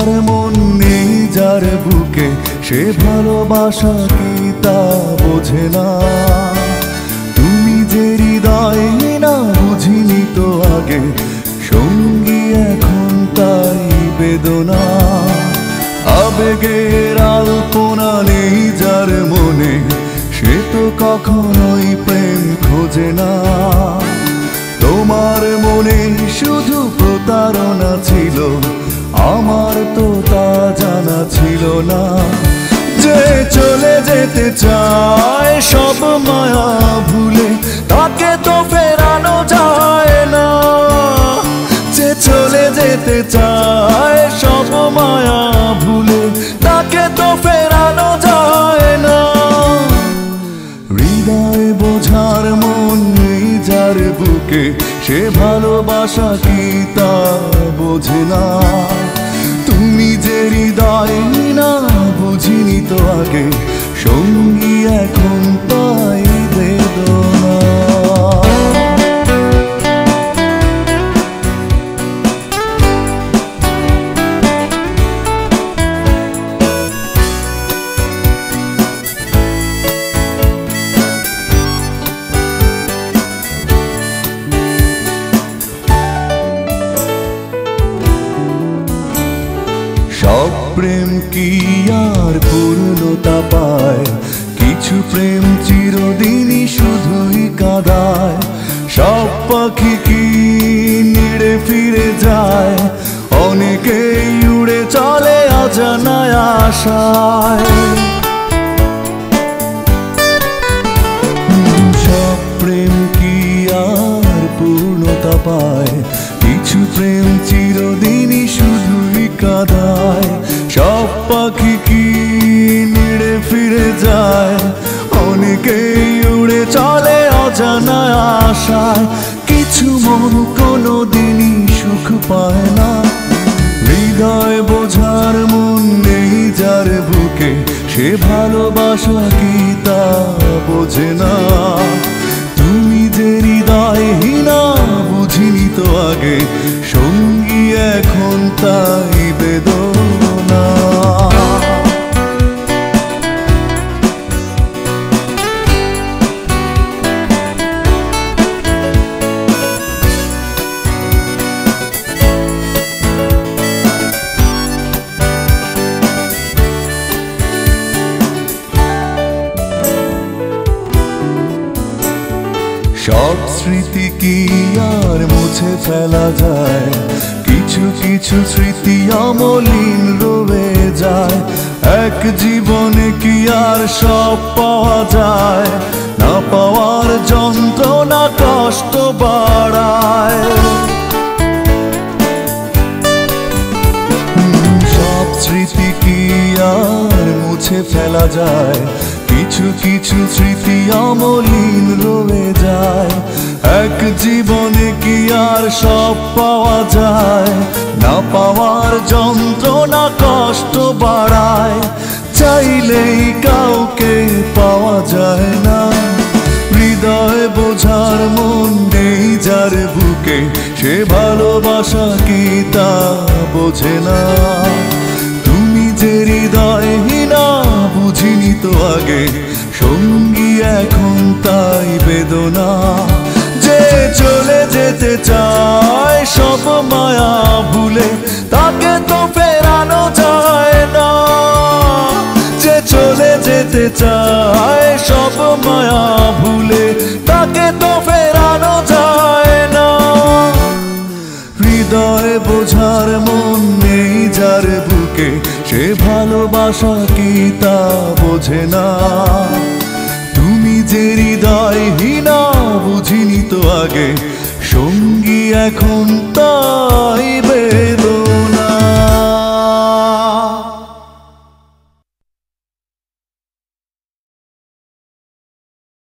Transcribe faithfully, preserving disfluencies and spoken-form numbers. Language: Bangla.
মন নেই যার বুকে, সে ভালোবাসা কি তা বোঝে না। তুমি যে হৃদয় না বুঝিনি তো আগে, সঙ্গী এখন তাই বেদনা। আবেগের আলপনা নেই যার মনে, সে তো কখনোই প্রেম খোঁজে না। তোমার মনে শুধু প্রতারণা ছিল, আমার তো তা জানা ছিল না। যে চলে যেতে চায় সব মায়া ভুলে, তাকে তো ফেরানো যায় না। যে চলে যেতে চায় সব মায়া ভুলে, তাকে তো ফেরানো যায় না। হৃদয় বোঝার মন নেই যার বুকে, সে ভালোবাসা কি তা বোঝে না। তুমি যে হৃদয় না বুঝিনি তো আগে, সঙ্গী এখন তাই বেদনা। সব প্রেম কি আর পূর্ণতা পায়, কিছু প্রেম চিরদিনই শুধুই কাঁদায়। সব পাখি কি নিড়ে ফিরে যায়, অনেকেই উড়ে চলে অজানায় আশায়। সব প্রেম কি আর পূর্ণতা পায়, কিছু প্রেম চিরদিনই শুধুই কাঁদায়। সব পাখি কি নিড়ে ফিরে যায়, অনেকেই উড়ে চলে অজানায় আশায়। কিছু মন কোনো দিনই সুখ পায় না, হৃদয় বোঝার মন নেই যার বুকে, সে ভালোবাসা কি তা বোঝে না। তুমি যে হৃদয়হীনা বুঝিনি তো আগে, সঙ্গী এখন তাই বেদনা। সব স্মৃতি কি আর মুছে ফেলা যায়, কিছু কিছু স্মৃতি অমলিন রয়ে যায়। এক জীবনে কি আর সব পাওয়া যায়, না পাওয়ার যন্ত্রণা কষ্ট বাড়ায়। সব স্মৃতি কি আর মুছে ফেলা যায়, কিছু কিছু স্মৃতি অমলিন রয়ে যায়। এক জীবনে কি আর সব পাওয়া যায়, না পাওয়ার যন্ত্রণা কষ্ট বাড়ায়। চাইলেই কাউকে পাওয়া যায় না, হৃদয় বোঝার মন নেই যার বুকে, সে ভালোবাসা কি তা বোঝে না। তুমি যে হৃদয়হীনা বুঝিনি তো আগে, সঙ্গী এখন তাই বেদনা। যে চলে যেতে চায় সব মায়া ভুলে, তাকে তো ফেরানো যায় না। যে চলে যেতে চায় সব মায়া ভুলে, তাকে তো ফেরানো যায় না। হৃদয় বোঝার মন নেই যার বুকে, সে ভালোবাসা কি তা বোঝে না। তুমি যে হৃদয়হীনা বুঝিনি তো আগে, সঙ্গী এখন তা